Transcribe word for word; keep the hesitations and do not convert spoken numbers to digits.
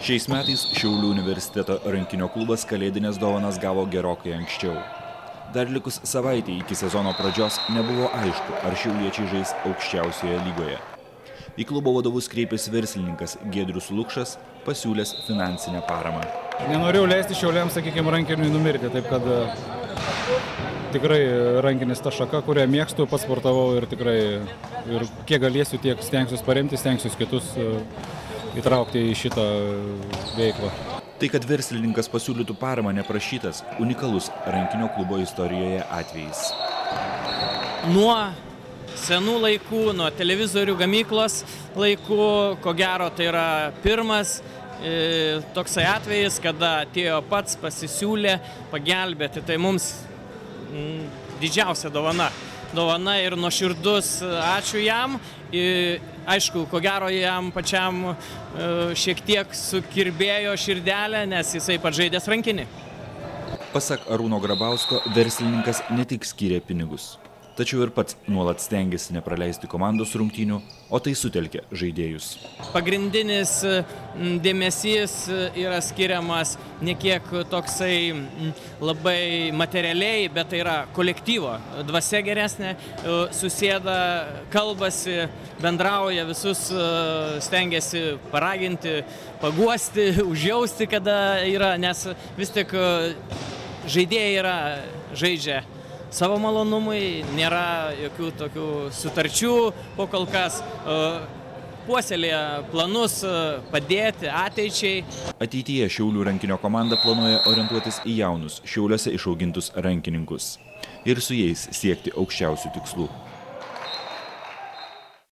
Šiais metais Šiaulių universiteto rankinio klubas kalėdinės dovanas gavo gerokai anksčiau. Dar likus savaitė iki sezono pradžios nebuvo aišku, ar šiauliečiai žais aukščiausioje lygoje. Į klubo vadovus kreipėsi verslininkas Giedrius Lukšas, pasiūlęs finansinę paramą. Nenorėjau leisti šiauliams, sakykime, rankiniui numirti, taip kad tikrai rankinis ta šaka, kurią mėgstu, pats sportavau ir tikrai ir kiek galėsiu, tiek stengsiuos paremti, stengsiuos kitus įtraukti į šitą veiklą. Tai, kad verslininkas pasiūlytų paramą neprašytas, unikalus rankinio klubo istorijoje atvejis. Nuo senų laikų, nuo televizorių gamyklos laikų, ko gero tai yra pirmas e, toksai atvejis, kada atėjo pats, pasisiūlė pagelbėti. Tai mums m, didžiausia dovana. Dovana ir nuoširdus ačiū jam. I, aišku, ko gero jam pačiam e, šiek tiek sukirbėjo širdelę, nes jisai pats žaidęs rankinį. Pasak Arūno Grabausko, verslininkas ne tik skyrė pinigus, tačiau ir pats nuolat stengiasi nepraleisti komandos rungtynių, o tai sutelkia žaidėjus. Pagrindinis dėmesys yra skiriamas ne kiek toksai labai materialiai, bet tai yra kolektyvo dvasia geresnė, susėda, kalbasi, bendrauja, visus stengiasi paraginti, paguosti, užjausti, kada yra, nes vis tik žaidėjai yra žaidžia savo malonumui, nėra jokių tokių sutarčių po kol kas, puoselėja planus padėti ateičiai. Ateityje Šiaulių rankinio komanda planuoja orientuotis į jaunus Šiauliuose išaugintus rankininkus ir su jais siekti aukščiausių tikslų.